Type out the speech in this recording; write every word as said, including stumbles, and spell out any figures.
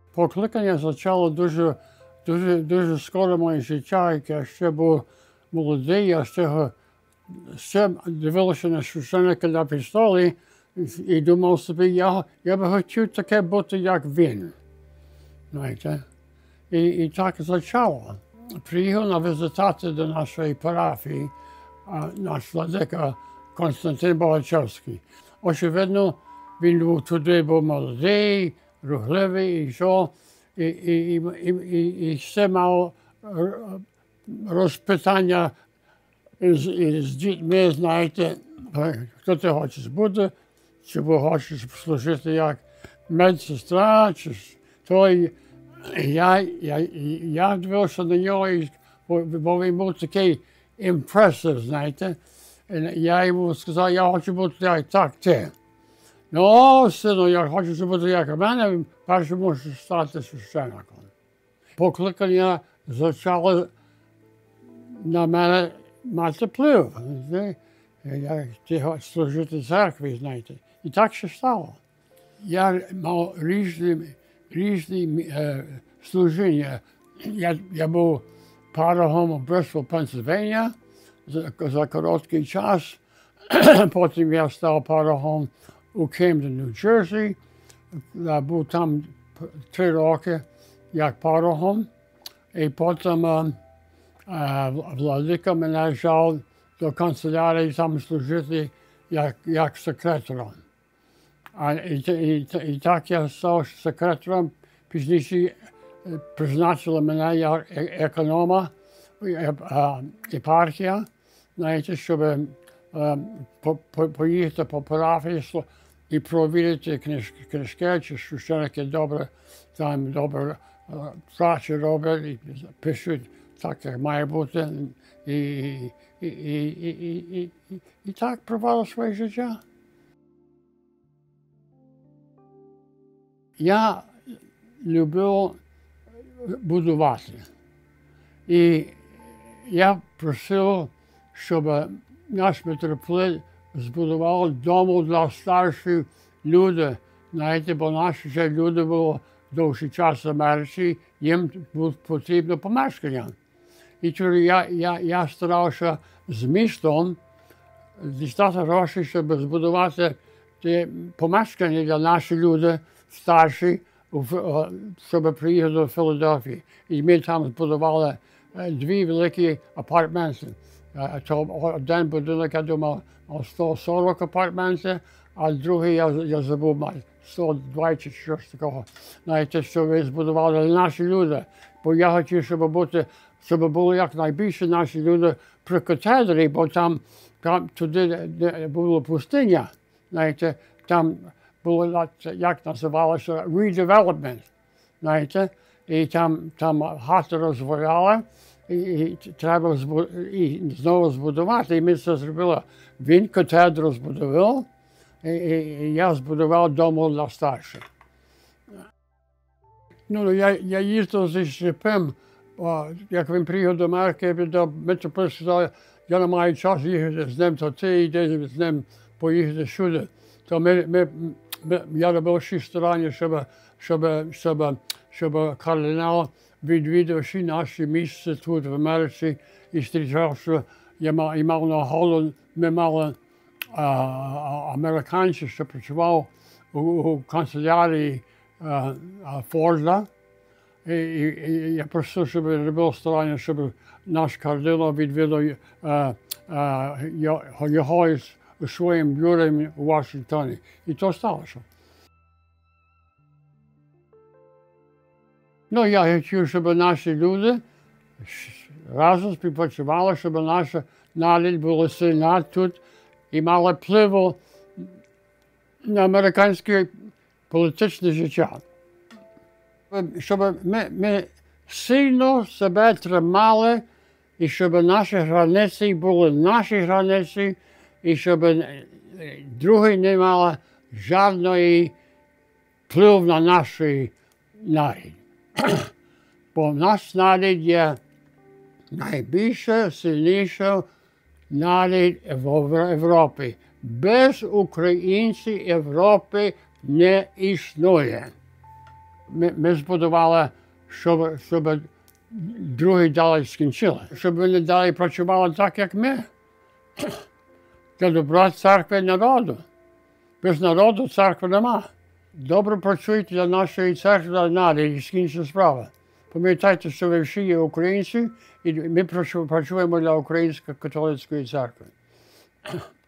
Покликання почало дуже, дуже, дуже скоро моє життя, як я ще був молодий, я ще, ще дивився на священника на престолі і думав собі, я, я би хотів таке бути, як він. Знаєте? І, і так почало. Приїхав на візитацію до нашої парафії наш владика Константин Богачевський. Очевидно, він був туди, був молодий, рухливий, і що, і, і, і, і, і ще мав розпитання з, з дітьми, знаєте, хто ти хочеш бути, чи хочеш служити як медсестра, чи той. Я, я, я дивився на нього, бо він був такий імпресив, знаєте. Я йому сказав, я хочу бути як так ти. Ну, сину, я хочу бути як у мене, перше можу стати священником. Покликання почало на мене мати вплив. Я хотів служити церкві, знаєте. І так ще стало. Я мав різні, різні е, служіння. Я, я був парохом у Брistol, Пенсильванія за, за короткий час. Потім я став парохом у Camden, Нью-Джерсі. Я був там три роки як парохом. І потім е, е, владика мене взяв до канцелярії там служити як, як секретарем. А, і, і, і так я став секретарем, пізніше призначили мене як економа, єпархія, знаєте, щоб е, по, по, поїхати по парафії і провірити книжки, книжки, чи священники добре, там добре працю роблять, і пишуть так, як має бути. І, і, і, і, і, і, і, і так провадив своє життя. Я любив будувати. І я просив, щоб наш митрополит збудував дому для старших людей. Знаєте, бо наші вже люди були довший час в Америці, їм було потрібно помешкання. І тоді я, я, я старався з містом дістати гроші, щоб збудувати ті помешкання для наших людей старші, щоб приїхати до Філадельфії. І ми там збудували дві великі апартменти. Один будинок, я думав, сто сорок апартментів, а другий, я, я забув, сто двадцять щось такого. Знаєте, що ви збудували для наші люди. Бо я хотів, щоб бути, щоб було якнайбільше наші люди при катедрі, бо там, там туди була пустиня, знаєте, там було, як називалося, redevelopment, знаєте, і там, там хати розваляли, і, і треба збу, і знову збудувати, і ми це зробили. Він катедру збудував, і, і, і я збудував дому для старших. Ну, я, я їздив зі Шипим, як він приїхав до Америки, митрополит сказав, я не маю часу їхати з ним, то ти йди з ним поїхати сюди. То ми, ми, ми, я робив шість старань, щоб, щоб, щоб, щоб кардинал відвідав всі наші місця тут в Америці і зустрічався. Я мав, я мав нагоду, ми мали а, американця, що працював у, у канцелярії а, а, Форда. І, і, і я просив, щоб робив старання, щоб наш кардинал відвідав а, а, його у своїм бюрі у Вашингтоні. І то сталося. Ну, я хотів, щоб наші люди разом співпрацювали, щоб наша нація була сильна тут і мала впливу на американське політичне життя. Щоб ми, ми сильно себе тримали, і щоб наші границі були наші границі, і щоб другі не мали жодної впливу на наш народ. Бо наш народ є найбільше, сильніше народ в Європі. Без українців Європи не існує. Ми, ми збудували, щоб, щоб другі далі скінчили. Щоб вони далі працювали так, як ми. Для добра церкви і народу. Без народу церкви нема. Добре працюйте для нашої церкви, для народу, і скінчиться справа. Пам'ятайте, що ви всі є українці, і ми працюємо для Української католицької церкви.